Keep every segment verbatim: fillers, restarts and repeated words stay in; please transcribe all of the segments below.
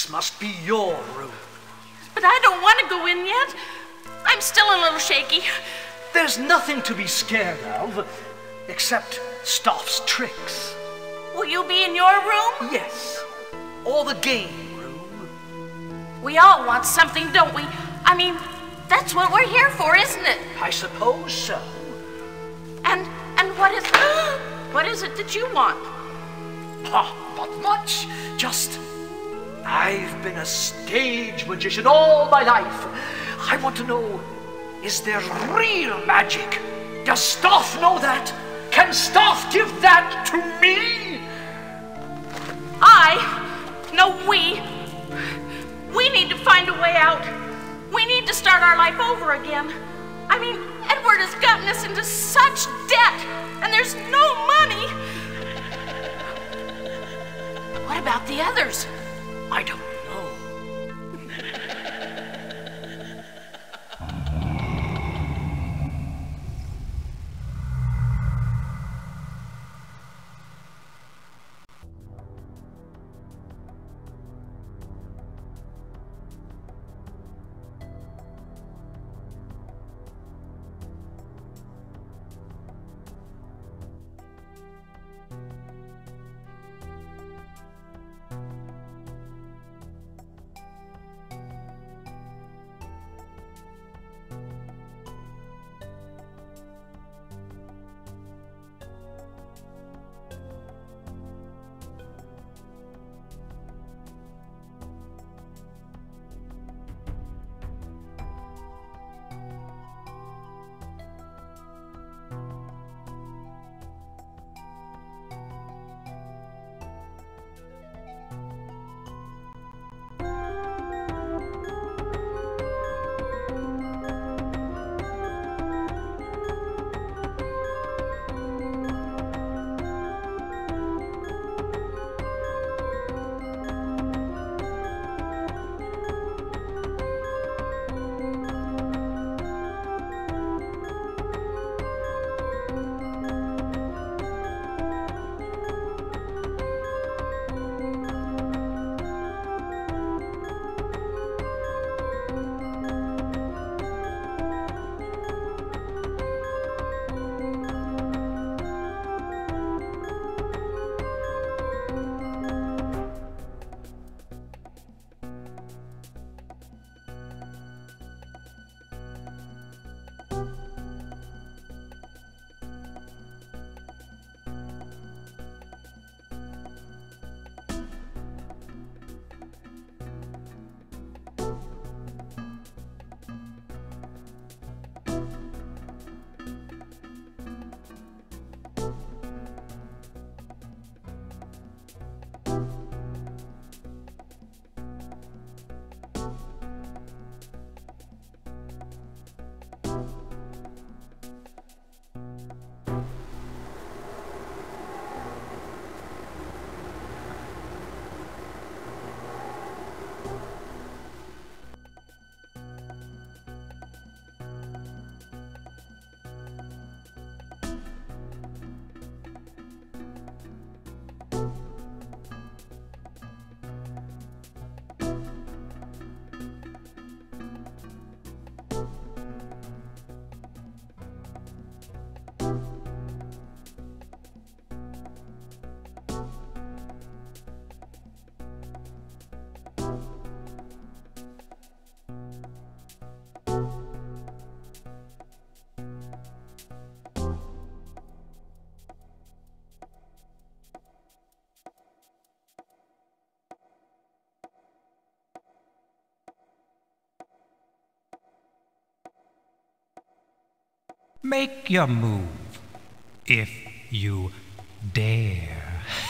This must be your room. But I don't want to go in yet. I'm still a little shaky. There's nothing to be scared of, except Stoff's tricks. Will you be in your room? Yes, or the game room. We all want something, don't we? I mean, that's what we're here for, isn't it? I suppose so. And and what is what is it that you want? Oh, not much. Just, I've been a stage magician all my life. I want to know, is there real magic? Does Stoff know that? Can Stoff give that to me? I? No, we. We need to find a way out. We need to start our life over again. I mean, Edward has gotten us into such debt, and there's no money. What about the others? I don't know. Make your move, if you dare.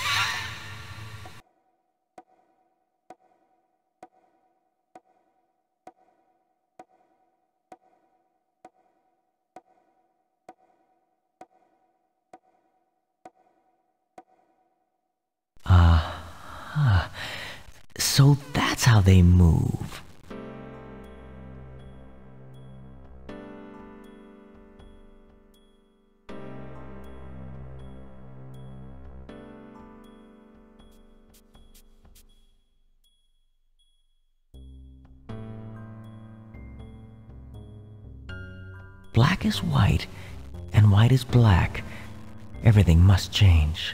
Ah, so that's how they move. black is white and white is black, everything must change.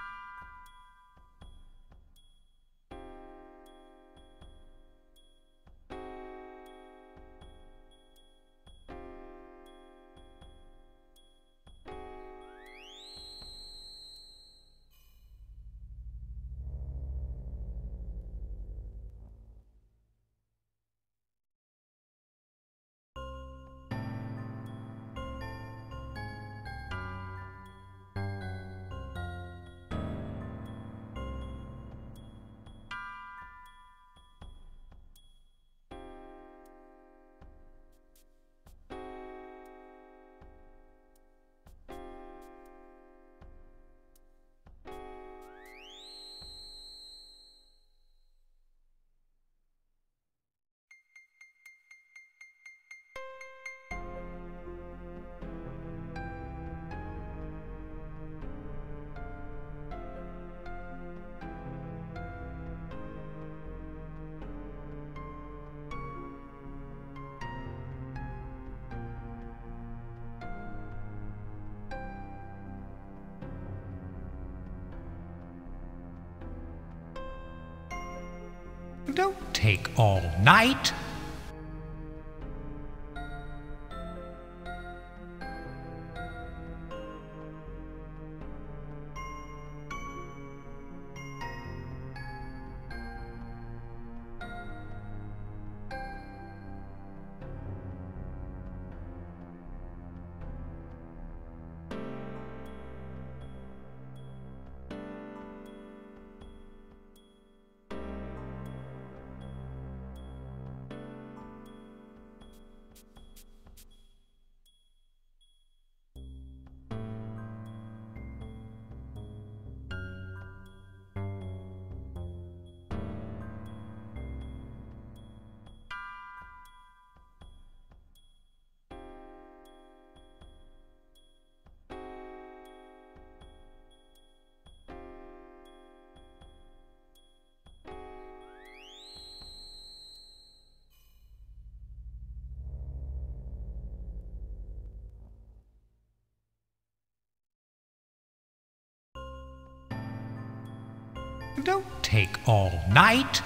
Don't take all night. Don't take all night.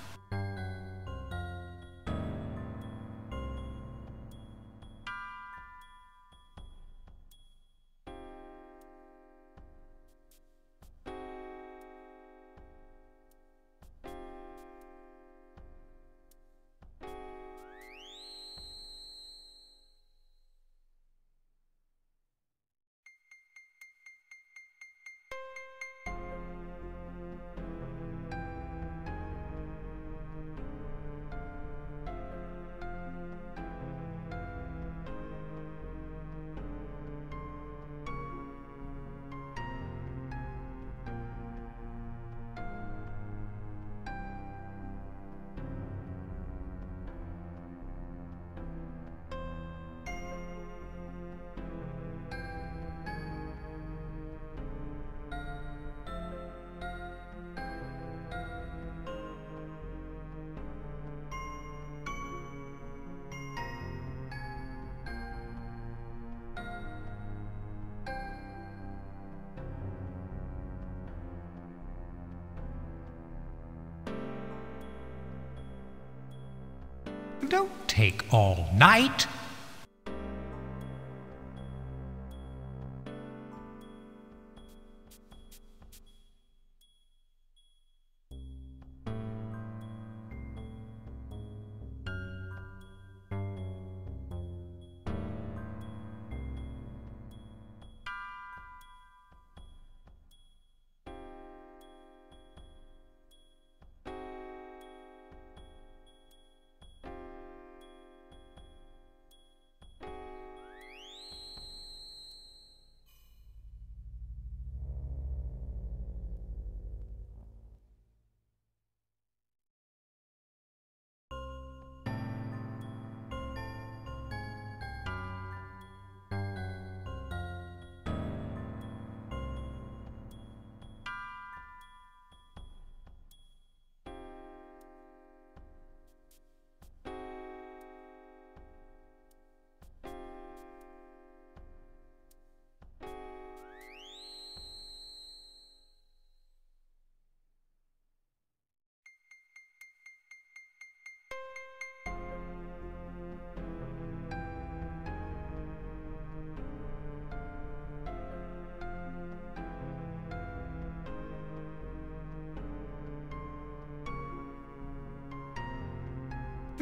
Don't take all night.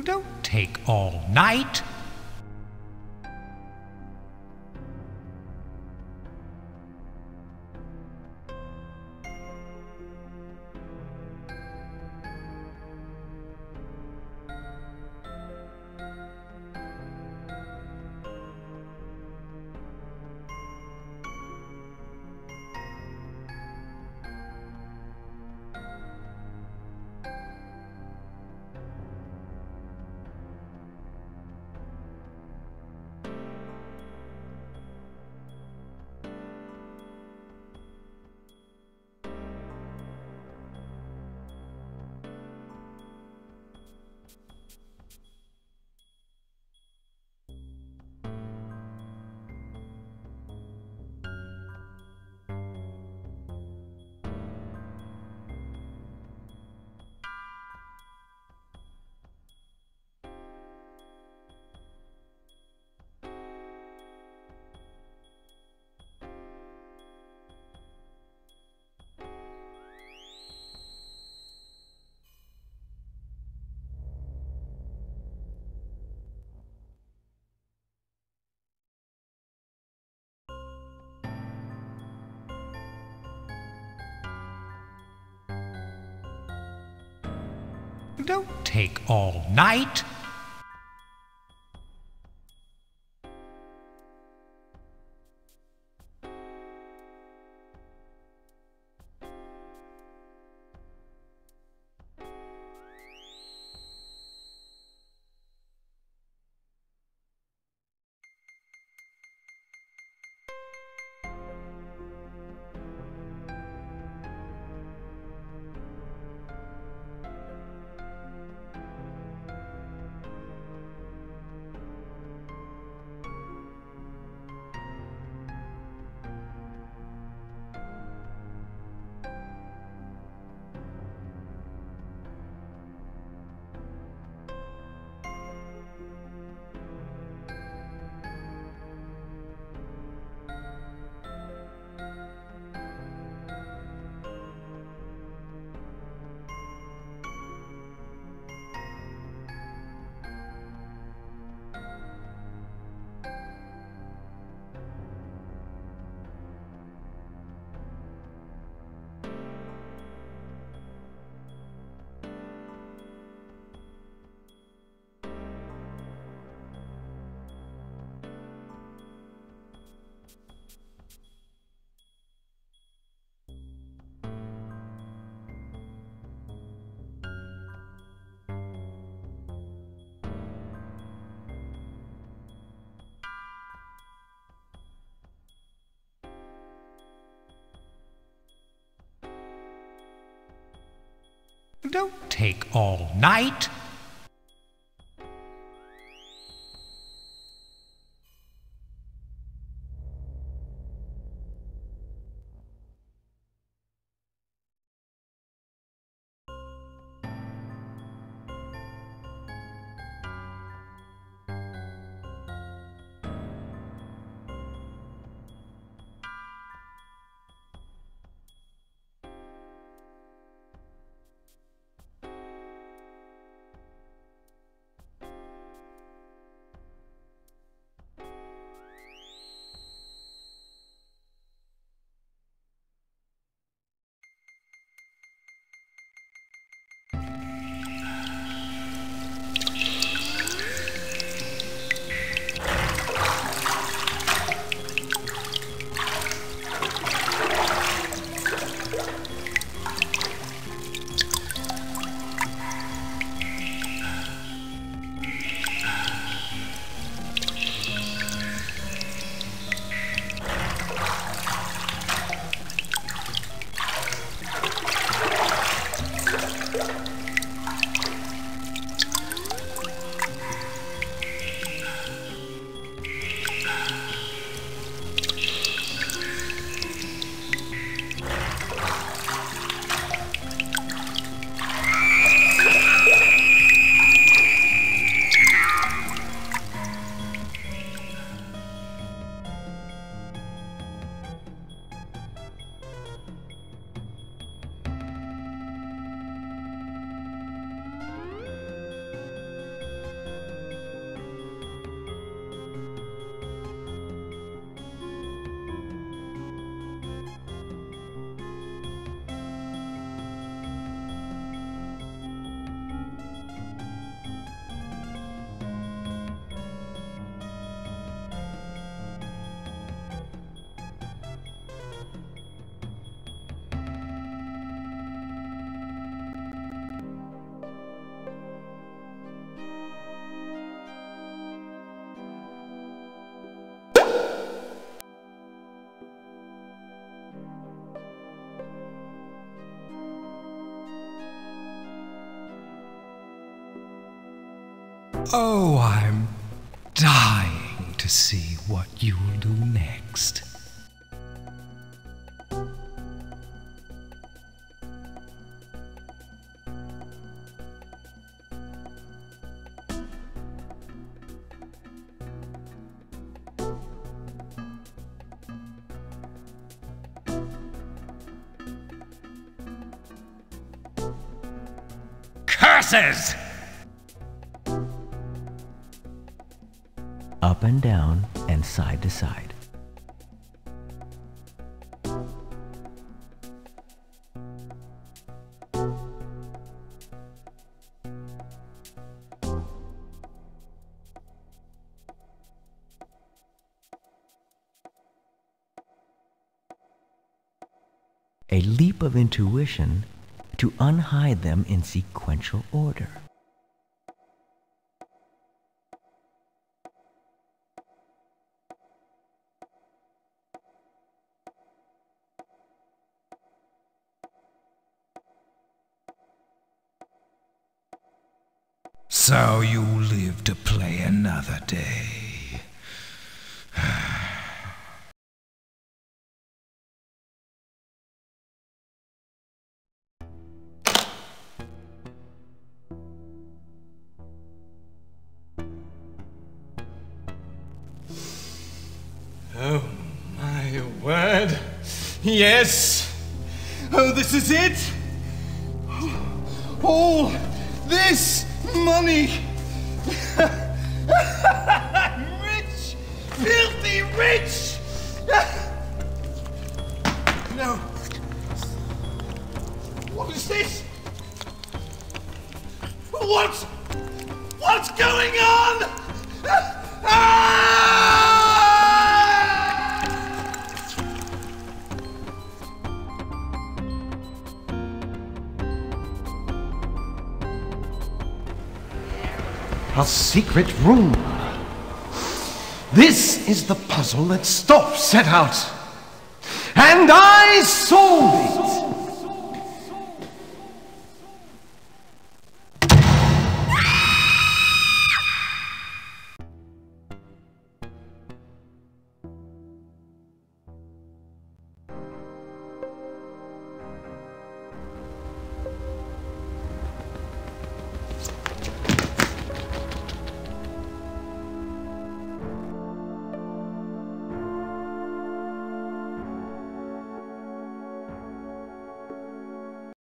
Don't take all night. Don't take all night. Don't take all night. Oh, I'm dying to see what you'll do next. Curses! Up and down and side to side. A leap of intuition to unhide them in sequential order. So you live to play another day. Oh, my word. Yes. Oh, this is it. All this money. Rich. Filthy rich. No. What is this? What? What's going on? Ah! A secret room. This is the puzzle that Stoff set out. And I solved it!